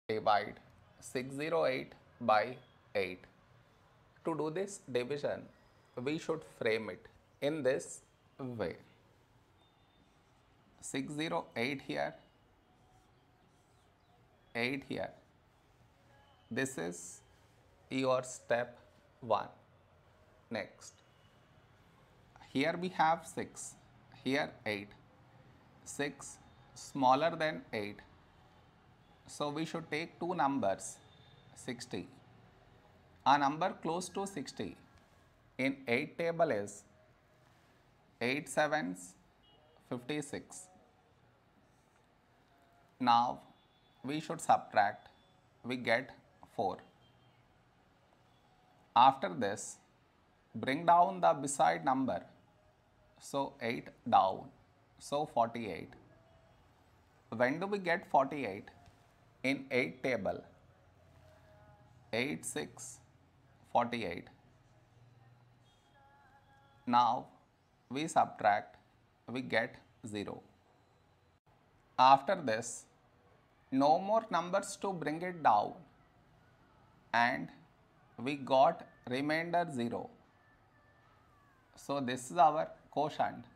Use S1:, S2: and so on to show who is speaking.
S1: divide 608 by 8. To do this division, we should frame it in this way. 608 here, 8 here. This is your step 1. Next, here we have 6, here 8. 6 smaller than 8. So we should take two numbers, 60. A number close to 60 in 8 table is 8 sevens 56. Now we should subtract, we get 4. After this, bring down the beside number, so 8 down, so 48. When do we get 48? In 8 table, 8 6 48. Now we subtract, we get 0. After this, no more numbers to bring it down, and we got remainder 0. So this is our quotient.